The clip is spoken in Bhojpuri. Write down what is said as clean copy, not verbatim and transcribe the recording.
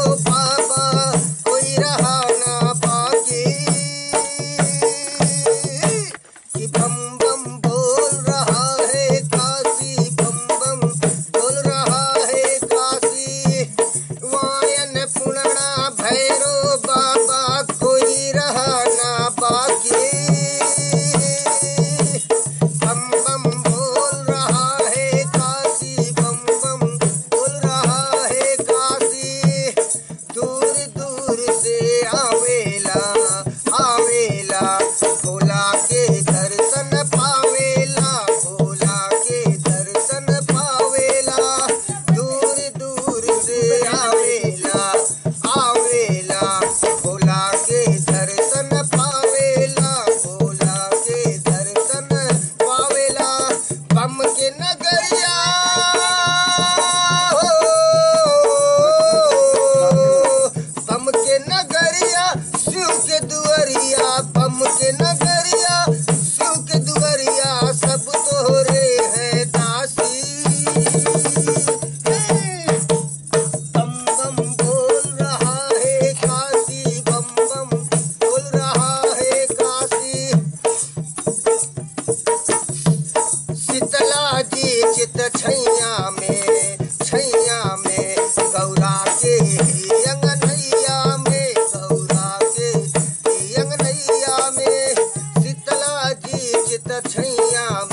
बाबा कोई रहा ना बाकी कि बम बम बोल रहा है काशी बम बम बोल रहा है काशी वायन पुणना भैरो बाबा कोई रहा ना बाकी बम बम बोल रहा है काशी बम बम बोल रहा है काशी दूर दूर से आवेला आवेला भोला के दर्शन पावेला भोला के दर्शन पावेला दूर दूर से आवेला आवेला भोला के दर्शन पावेला भोला के दर्शन पावेला बम के नगरिया हो बम के नगरिया शिव के दुआरिया बम के नगरिया शिव के दुआरिया सब तोहरे है दासी बम बम बोल रहा है काशी बम बम बोल रहा है काशी शीतला जी चित छैया में गौरा के अंगनैया में गौरा के अंगनैया में शीतला जी चित छैया